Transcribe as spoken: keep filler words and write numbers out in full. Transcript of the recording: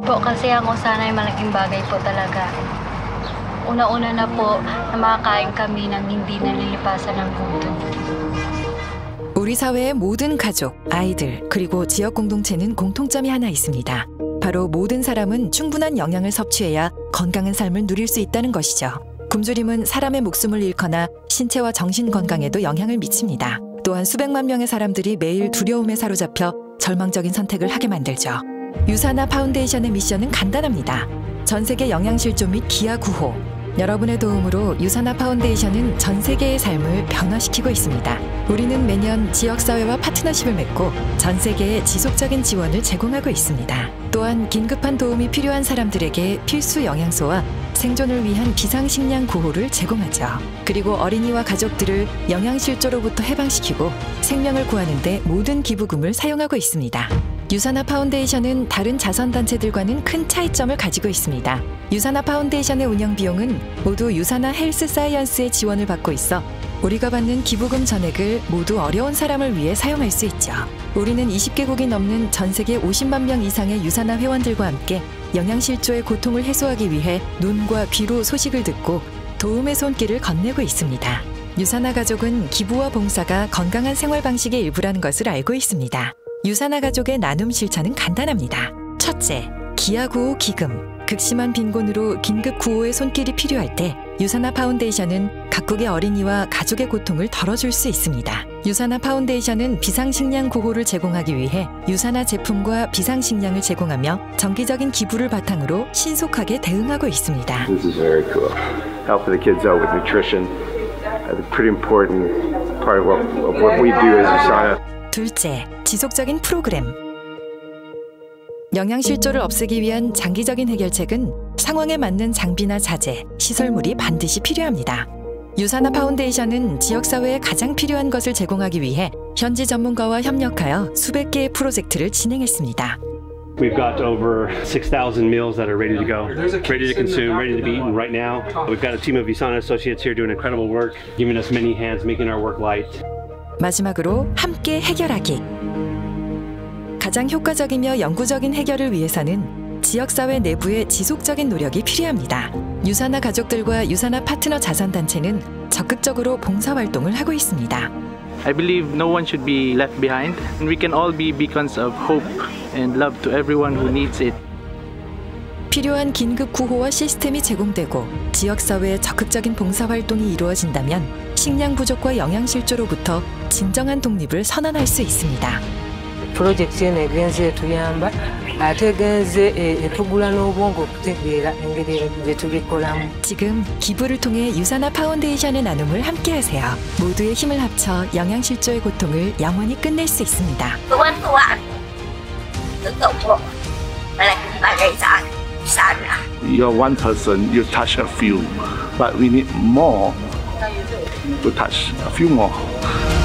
Po kasi ang usanay malaking bagay po talaga. Una-una na po na makakain kami ng hindi nalilipasan ng gutom. 우리 사회의 모든 가족, 아이들, 그리고 지역 공동체는 공통점이 하나 있습니다. 바로 모든 사람은 충분한 영양을 섭취해야 건강한 삶을 누릴 수 있다는 것이죠. 굶주림은 사람의 목숨을 잃거나 신체와 정신 건강에도 영향을 미칩니다. 또한 수백만 명의 사람들이 매일 두려움에 사로잡혀 절망적인 선택을 하게 만들죠. 유사나 파운데이션의 미션은 간단합니다. 전 세계 영양실조 및 기아 구호. 여러분의 도움으로 유사나 파운데이션은 전 세계의 삶을 변화시키고 있습니다. 우리는 매년 지역사회와 파트너십을 맺고 전 세계에 지속적인 지원을 제공하고 있습니다. 또한 긴급한 도움이 필요한 사람들에게 필수 영양소와 생존을 위한 비상식량 구호를 제공하죠. 그리고 어린이와 가족들을 영양실조로부터 해방시키고 생명을 구하는 데 모든 기부금을 사용하고 있습니다. 유사나 파운데이션은 다른 자선단체들과는 큰 차이점을 가지고 있습니다. 유사나 파운데이션의 운영 비용은 모두 유사나 헬스 사이언스의 지원을 받고 있어 우리가 받는 기부금 전액을 모두 어려운 사람을 위해 사용할 수 있죠. 우리는 이십 개국이 넘는 전 세계 오십만 명 이상의 유사나 회원들과 함께 영양실조의 고통을 해소하기 위해 눈과 귀로 소식을 듣고 도움의 손길을 건네고 있습니다. 유사나 가족은 기부와 봉사가 건강한 생활 방식의 일부라는 것을 알고 있습니다. 유사나 가족의 나눔 실천은 간단합니다. 첫째, 기아구호 기금. 극심한 빈곤으로 긴급 구호의 손길이 필요할 때 유사나 파운데이션은 각국의 어린이와 가족의 고통을 덜어줄 수 있습니다. 유사나 파운데이션은 비상식량 구호를 제공하기 위해 유사나 제품과 비상식량을 제공하며 정기적인 기부를 바탕으로 신속하게 대응하고 있습니다. This is very cool. Helping the kids out with nutrition. A pretty important part of what, of what we do as Usana. 둘째, 지속적인 프로그램. 영양실조를 없애기 위한 장기적인 해결책은 상황에 맞는 장비나 자재, 시설물이 반드시 필요합니다. 유사나 파운데이션은 지역사회에 가장 필요한 것을 제공하기 위해 현지 전문가와 협력하여 수백 개의 프로젝트를 진행했습니다. We've got over six thousand meals that are ready to go, ready to consume, ready to be eaten right now. We've got a team of USANA associates here doing incredible work, giving us many hands, making our work light. 마지막으로 함께 해결하기. 가장 효과적이며 영구적인 해결을 위해서는 지역사회 내부의 지속적인 노력이 필요합니다. 유사나 가족들과 유사나 파트너 자선단체는 적극적으로 봉사활동을 하고 있습니다. I believe no one should be left behind, and we can all be beacons of hope and love to everyone who needs it. 필요한 긴급 구호와 시스템이 제공되고 지역사회의 적극적인 봉사활동이 이루어진다면 식량 부족과 영양실조로부터 진정한 독립을 선언할 수 있습니다. 프로젝트는 genze tuyamba ate genze tugula n'obwongo okutegeera engeri gye tubikolamu. 지금 기부를 통해 유사나 파운데이션의 나눔을 함께하세요. 모두의 힘을 합쳐 영양실조의 고통을 영원히 끝낼 수 있습니다. You're one person, you touch a few, but we need more to touch a few more.